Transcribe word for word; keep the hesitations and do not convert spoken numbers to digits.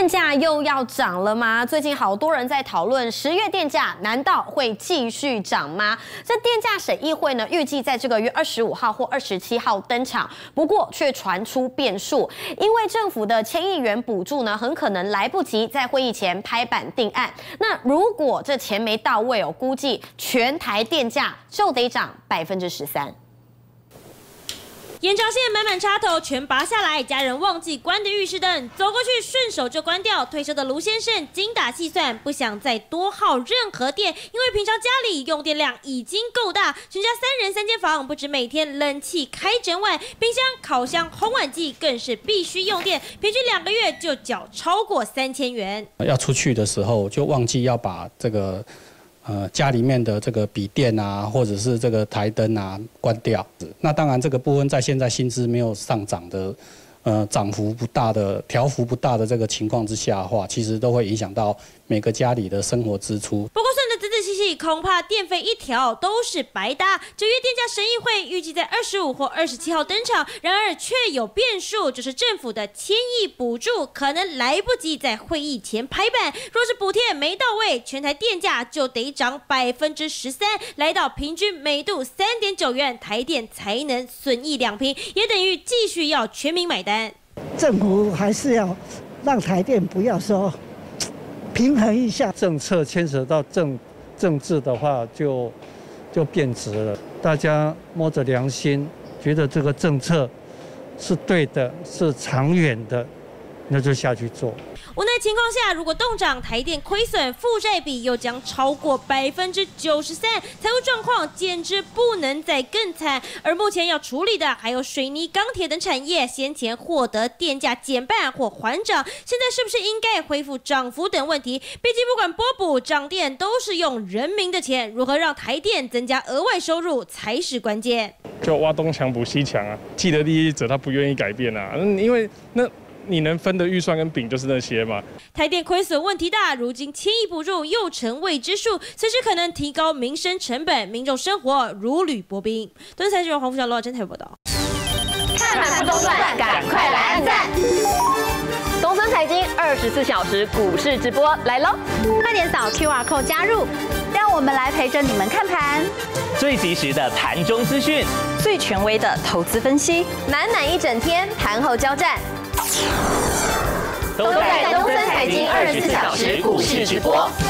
电价又要涨了吗？最近好多人在讨论十月电价难道会继续涨吗？这电价审议会呢，预计在这个月二十五号或二十七号登场，不过却传出变数，因为政府的千亿元补助呢，很可能来不及在会议前拍板定案。那如果这钱没到位哦，估计全台电价就得涨百分之十三。 延长线满满插头全拔下来，家人忘记关的浴室灯，走过去顺手就关掉。退休的卢先生精打细算，不想再多耗任何电，因为平常家里用电量已经够大，全家三人三间房，不止每天冷气开整晚，冰箱、烤箱、烘碗机更是必须用电，平均两个月就缴超过三千元。 要出去的时候就忘记要把这个。 呃，家里面的这个笔电啊，或者是这个台灯啊，关掉。那当然，这个部分在现在薪资没有上涨的，呃，涨幅不大的、调幅不大的这个情况之下的话，其实都会影响到每个家里的生活支出。 不过算得仔仔细细，恐怕电费一条都是白搭。九月电价审议会预计在二十五或二十七号登场，然而却有变数，就是政府的千亿补助可能来不及在会议前拍板。若是补贴没到位，全台电价就得涨百分之十三，来到平均每度三点九元，台电才能损益两平，也等于继续要全民买单。 政府还是要让台电不要说平衡一下， 政策牵扯到政政治的话就，就就变质了。大家摸着良心，觉得这个政策是对的，是长远的，那就下去做。 无奈情况下，如果冻涨，台电亏损，负债比又将超过百分之九十三，财务状况简直不能再更惨。而目前要处理的还有水泥、钢铁等产业，先前获得电价减半或缓涨，现在是不是应该恢复涨幅等问题？毕竟不管拨补、涨电，都是用人民的钱，如何让台电增加额外收入才是关键。 就挖东墙补西墙啊，既得利益者他不愿意改变啊，嗯，因为那。 你能分的预算跟饼就是那些嘛。 台电亏损问题大，如今千亿补助又成未知数，随时可能提高民生成本，民众生活如履薄冰。东森财经黄富小罗真台报道。 看盘不中断，赶快来按赞！东森财经二十四小时股市直播来喽！ 快点扫 Q R code 加入，让我们来陪着你们看盘。 最及时的盘中资讯， 最权威的投资分析， 满满一整天盘后交战，都在东森财经二十四小时股市直播。